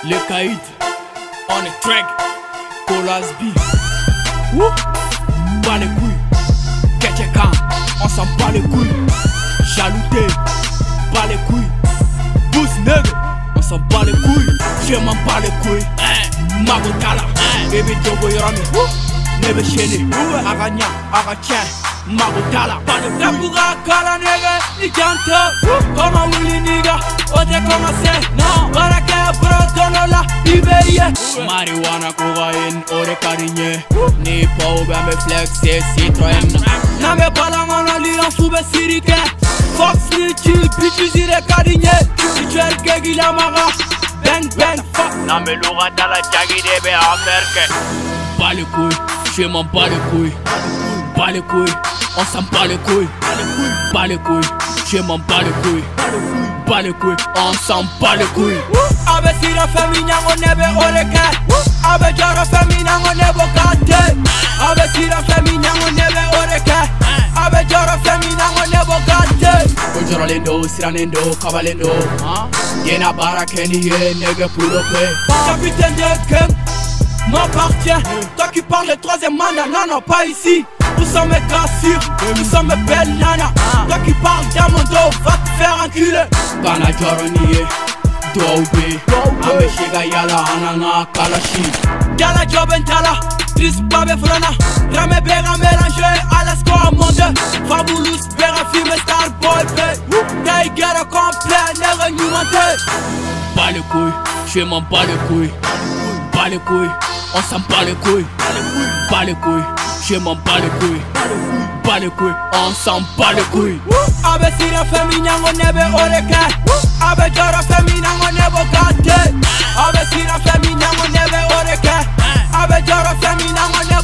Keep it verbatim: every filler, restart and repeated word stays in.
Les caïds, on est track, Colasby, wouh, pas les couilles, Ketchekan, on s'en bat les couilles, Chalouté, pas les couilles, Boost Nugget, on s'en bat les couilles, je m'en bats les couilles, Magotala, Bébé Diogo Yorami, Nebe Chene, Aranya, Aratien, Magotala, Nakuga Kala nigga, Nikanta, Koma Willy nigga, Ote Koma Se, no, Baraka Brotonola, Iberia, Marijuana, cocaine, Ore Carigné, Ni Paube, me flex, c'est Citroën, Name Palamon, Liran Soube Sirike, Fox Nichi, Bitches, Ire Carigné, Tichuel Kegi Lamara, Bang Bang, fuck, Name Loura Dala Jagi Debe Amerke, Pas les couilles, je m'en bats les couilles, Pas les couilles. On s'en bat les couilles, pas les couilles, je m'en bats les couilles, pas les couilles, on s'en bat les couilles. Abe sira femina on nebe oreke, abe jara femina on nebo kate, abe sira femina on nebe oreke, abe jara femina on nebo kate. Ojoro lendo, sira lendo, kabalendo, yena bara keni ye nege pulope. Capitaine de Kem m'appartient, toi qui parles le troisième mana, non non pas ici. Où sont mes cassures, où sont mes belles nanas. Toi qui parles dans mon dos, va te faire enculer. Bana Joroniye, Doube, Ameshiga Yala Anana Kalashi. Yala Jobentala, Tris Babe Frana, Rame Bera mélangé à la score monde. Fabulous Bera Film Star Boy Play. Taïgara complet, n'est renumenté. Pas les couilles, je m'en bats les couilles. Pas les couilles, on s'en bat les couilles. Pas les couilles. Je m'en bats les couilles, pas les couilles, on s'en bat les couilles. Abe sira femina on nebe oreke, abe jara femina on nebo kate, abe sira femina on nebe oreke, abe jara femina on nebo